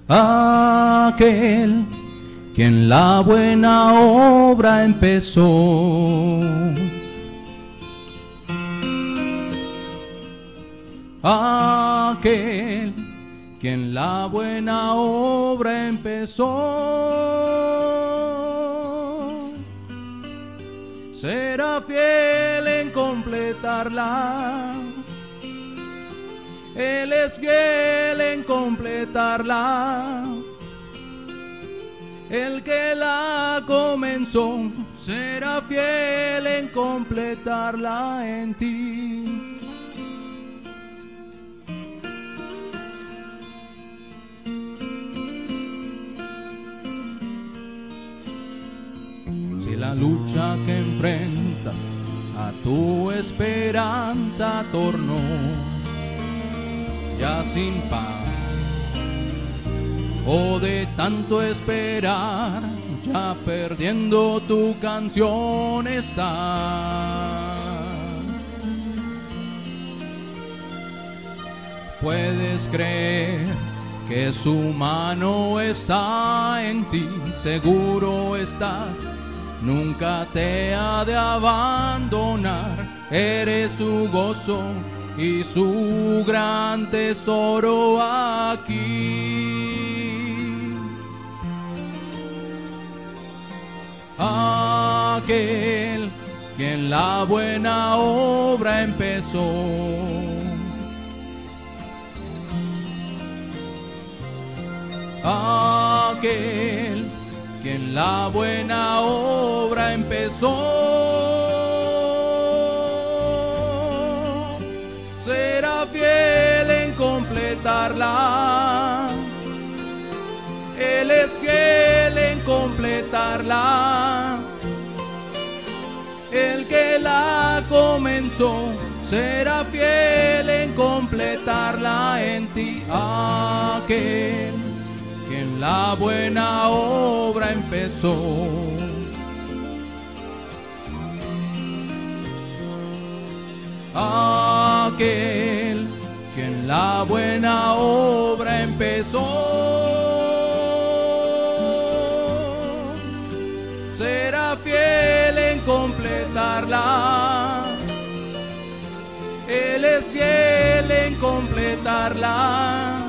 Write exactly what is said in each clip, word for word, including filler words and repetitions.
aquel quien la buena obra empezó. Aquel quien la buena obra empezó será fiel en completarla. Él es fiel en completarla. El que la comenzó será fiel en completarla en ti. Si la lucha que enfrentas a tu esperanza tornó ya sin paz, o de tanto esperar ya perdiendo tu canción estás, puedes creer que su mano está en ti, seguro estás, nunca te ha de abandonar, eres su gozo y su gran tesoro aquí. Aquel quien la buena obra empezó, aquel quien la buena obra empezó será fiel en completarla. Él es fiel en completarla. El que la comenzó será fiel en completarla en ti. Aquel quien la buena obra empezó aquel quien la buena obra empezó será fiel en completarla. Él es fiel en completarla.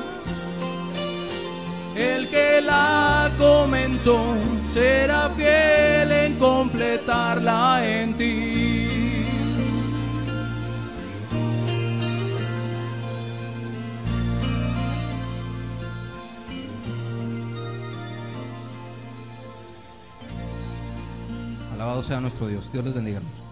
El que la comenzó será fiel en completarla en ti. Alabado sea nuestro Dios. Dios les bendiga, hermanos.